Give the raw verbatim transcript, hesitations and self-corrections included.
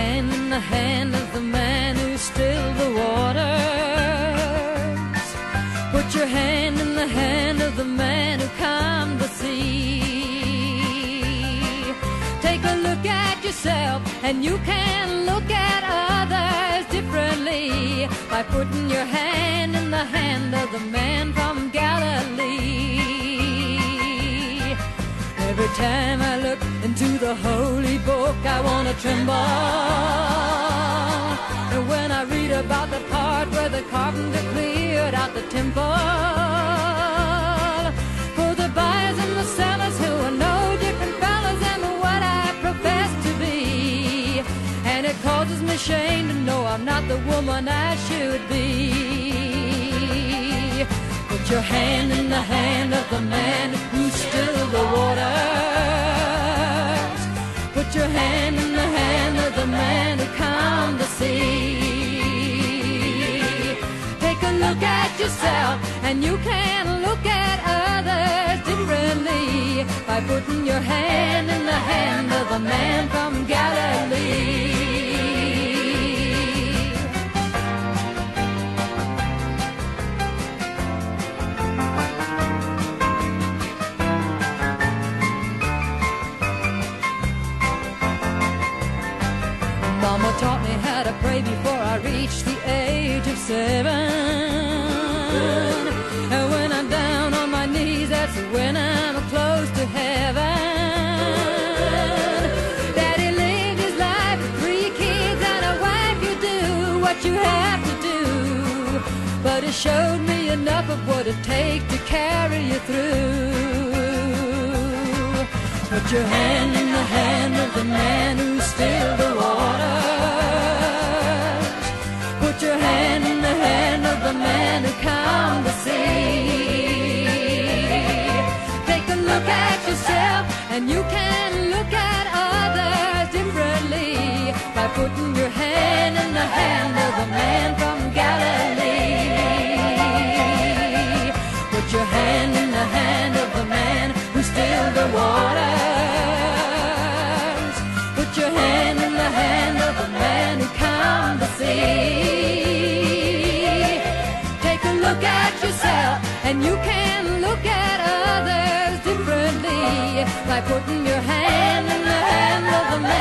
hand in the hand of the man who stilled the waters. Put your hand in the hand of the man who calmed the sea. Take a look at yourself and you can look at others differently by putting your hand in the hand of the man from Galilee. Every time I look into the holy book, I want to tremble. And when I read about the part where the carpenter cleared out the temple, for the buyers and the sellers who are no different fellas than what I profess to be. And it causes me shame to know I'm not the woman I should be. Put your hand in the hand of the man who stilled the waters. Put your hand in the hand of the man who calmed the sea. Take a look at yourself and you can look at others differently by putting your hand in the hand of the man from Galilee. Mama taught me how to pray before I reached the age of seven. And when I'm down on my knees, that's when I'm close to heaven. Daddy lived his life with three kids and a wife. You do what you have to do, but it showed me enough of what it takes to carry you through. Put your hand in the hand of the man who stilled the waters. Put your hand in the hand of the man who calmed the sea. Take a look at yourself and you can look at others differently by putting your hand in the hand of the man from Galilee. Put your hand in the hand of the man who stilled the waters. Put your hand in the hand of the man who calmed the sea. Take a look at yourself and you can look at others differently by putting your hand in the hand of the man